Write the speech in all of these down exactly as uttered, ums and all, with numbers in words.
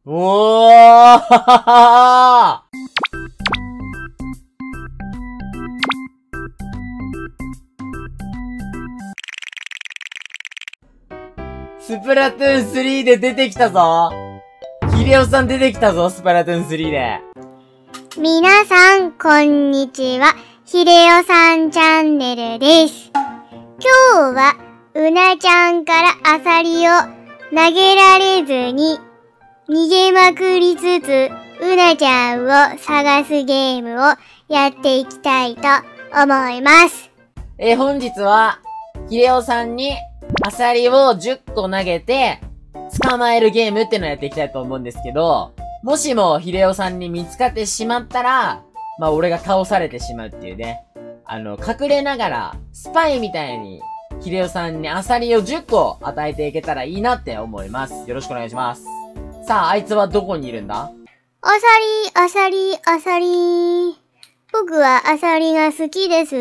おースプラトゥーンスリーで出てきたぞ。ヒデオさん出てきたぞ、スプラトゥーンスリーで。 みなさん、こんにちは。ヒデオさんチャンネルです。今日は、うなちゃんからアサリを投げられずに、逃げまくりつつ、うなちゃんを探すゲームをやっていきたいと思います。 えー、本日は、ヒデオさんに、アサリをじゅっこ投げて、捕まえるゲームってのをやっていきたいと思うんですけど、もしもヒデオさんに見つかってしまったら、まあ俺が倒されてしまうっていうね。あの、隠れながら、スパイみたいに、ヒデオさんにアサリをじゅっこ与えていけたらいいなって思います。よろしくお願いします。さあ、あいつはどこにいるんだ？ アサリ、アサリ、アサリ。僕はアサリが好きです。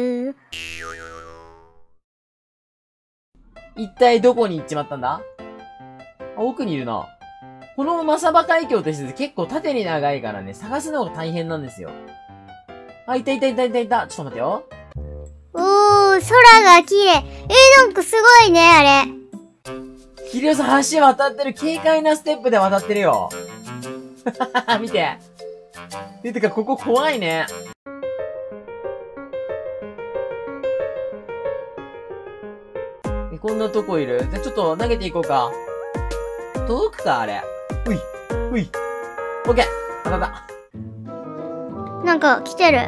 一体どこに行っちまったんだ？あ、奥にいるな。このマサバ海峡って結構縦に長いからね、探すのが大変なんですよ。あ、いたいたいたいたいた。ちょっと待ってよ。 おー、空が綺麗。えー、なんかすごいね、あれ。 ヒデオさん橋渡ってる。軽快なステップで渡ってるよ。見て。え、てかここ怖いね。え、こんなとこいる？じゃ、ちょっと投げていこうか。届くかあれ。うい、うい。オッケー。当たった。 なんか来てる。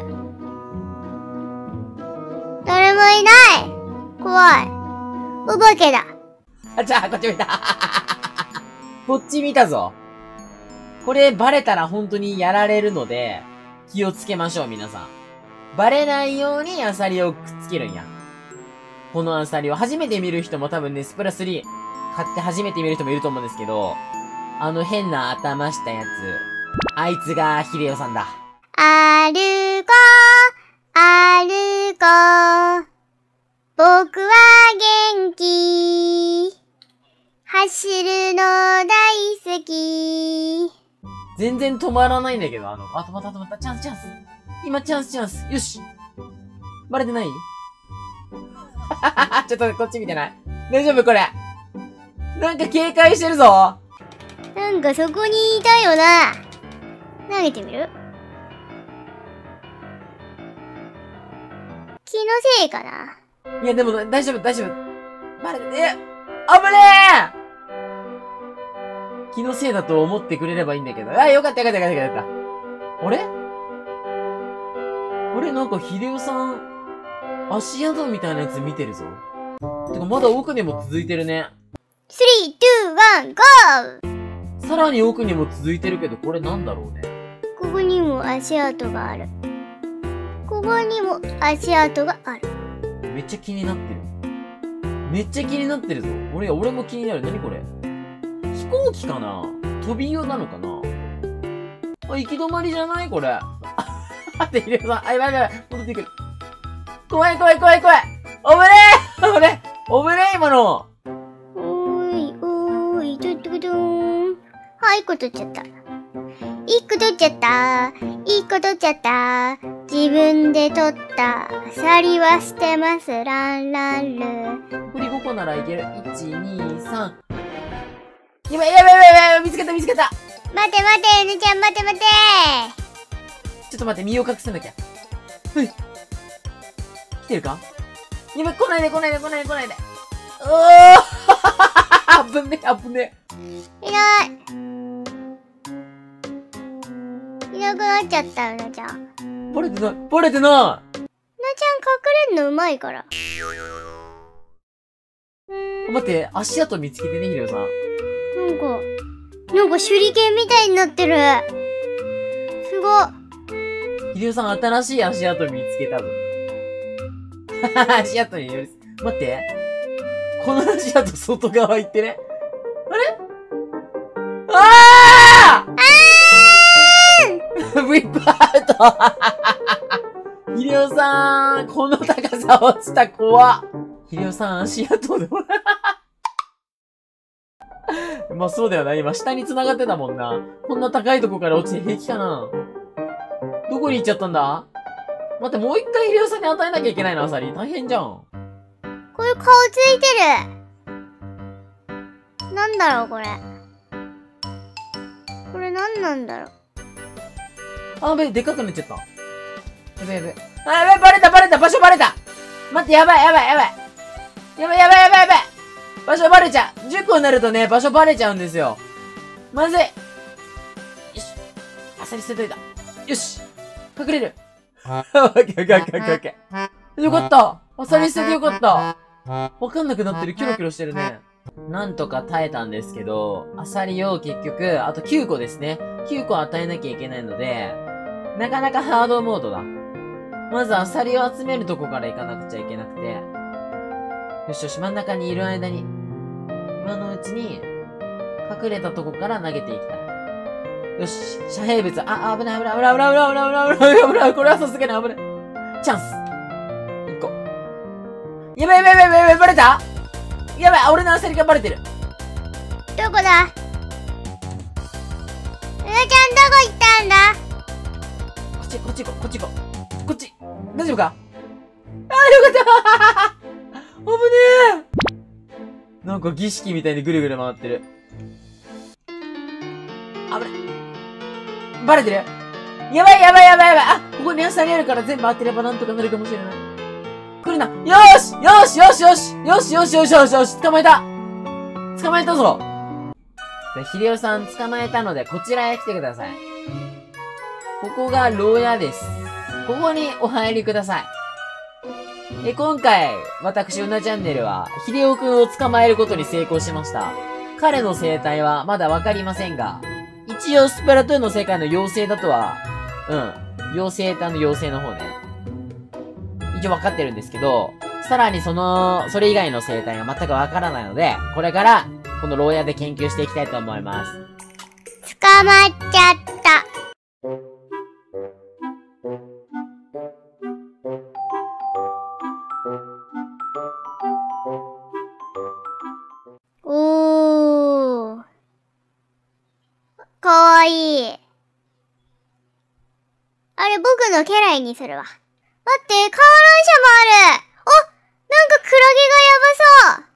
誰もいない。怖い。お化けだ。 あ、じゃあ、こっち見た。こっち見たぞ。これバレたら本当にやられるので、気をつけましょう、皆さん。バレないようにアサリをくっつけるんや。このアサリを初めて見る人も多分ね、スプラスリー買って初めて見る人もいると思うんですけど、あの変な頭したやつ、あいつがヒデオさんだ。 歩こう、歩こう。僕は元気。走るの大好き。 全然止まらないんだけど、あの、あ、止まった止まった。チャンスチャンス。今チャンスチャンス。よし。バレてない？ちょっとこっち見てない？大丈夫これ。なんか警戒してるぞ。 なんかそこにいたよな。投げてみる？気のせいかな。 いやでも大丈夫大丈夫。バレて、え、危ねえ！気のせいだと思ってくれればいいんだけど。あ、よかったよかったよかったよかった。あれあれなんかヒデオさん、足宿みたいなやつ見てるぞ。てかまだ奥にも続いてるね。 スリー、ツー、ワン、ゴー！ さらに奥にも続いてるけど、これなんだろうね。 ここにも足跡がある。ここにも足跡がある。 めっちゃ気になってる。めっちゃ気になってるぞ。俺、俺も気になる。なにこれ？飛行機かな？飛び用なのかな？あ、行き止まりじゃないこれ。待って、ヒデオさん。あ、やばいやばい。戻ってくる。怖い怖い怖い怖い。おぶねえおぶねえおぶねえ今の。 おーい、おーい、ちょっとどーん。はい、一個取っちゃった。一個取っちゃった。一個取っちゃった。自分で取ったアサリは捨てます。ランランル。 残りごこならいける。いち、に、さん。やばいやばいやばいやばい見つけた見つけた。 待て待て、うねちゃん待て待て。 ちょっと待って、身を隠さなきゃ。はい。来てるか？やばい、来ないで来ないで来ないで来ないで。おー危ねえ危ねえ。いない。いなくなっちゃった、うなちゃん。 バレてない、バレてない。うなちゃん隠れんのうまいから。 待って、足跡見つけてね、ヒデオさん。 なんか、なんか手裏剣みたいになってる。すごっ。 ヒデオさん新しい足跡見つけたぞ。足跡により、待って。この足跡外側行ってね。あれあーあーウィップアウトヒデオさん、この高さ落ちた怖っ。ヒデオさん足跡でもまあそうだよな。今下に繋がってたもんな。こんな高いとこから落ちて平気かな。どこに行っちゃったんだ？待って、もう一回ヒレオさんに与えなきゃいけないの、アサリ。大変じゃん。 これ顔ついてる。なんだろう、これ。これなんなんだろう。 あ、やべえ、でっかくなっちゃった。やべえやべえ。あ、やべえ、バレたバレた場所バレた待って、やばいやばいやばいやばいやばいやばいやばい場所バレちゃう !じゅっこになるとね、場所バレちゃうんですよ。まずい。よし。アサリ捨てといた。よし。隠れる。オッケーオッケーオッケーオッケーオッケー。よかった。アサリ捨ててよかった。わかんなくなってる。キョロキョロしてるね。なんとか耐えたんですけど、アサリを結局、あときゅうこですね。きゅうこ与えなきゃいけないので、なかなかハードモードだ。まずアサリを集めるとこから行かなくちゃいけなくて。よしよし、真ん中にいる間に、今のうちに、隠れたとこから投げていきたい。よし、遮蔽物、あ、危ない危ない危ない危ない危ない危ない危ない危ない、これはさすがに危ない。チャンス。いっこ。やばいやばいやばいやばいやばい、バレた？やばい、俺のアサリがバレてる。 どこだ？うなちゃんどこ行ったんだ？ こっち、こっち行こう、こっち行こう。こっち。大丈夫か？あー、よかった危ねえなんか儀式みたいにぐるぐる回ってる。危ない。バレてる？やばいやばいやばいやばいあ、ここにアサリあるから全部当てればなんとかなるかもしれない。来るな。よーしよしよしよしよしよしよしよしよし捕まえた捕まえたぞで、ヒレオさん捕まえたので、こちらへ来てください。ここが牢屋です。ここにお入りください。え、今回、私、うなチャンネルは、ヒデオくんを捕まえることに成功しました。彼の生態はまだわかりませんが、一応スプラトゥーンの世界の妖精だとは、うん、妖精ってあの妖精の方ね。一応わかってるんですけど、さらにその、それ以外の生態が全くわからないので、これから、この牢屋で研究していきたいと思います。 捕まっちゃった。おー。かわいい。あれ、僕の家来にするわ。待って、観覧車もある。お、なんかクラゲがやばそう。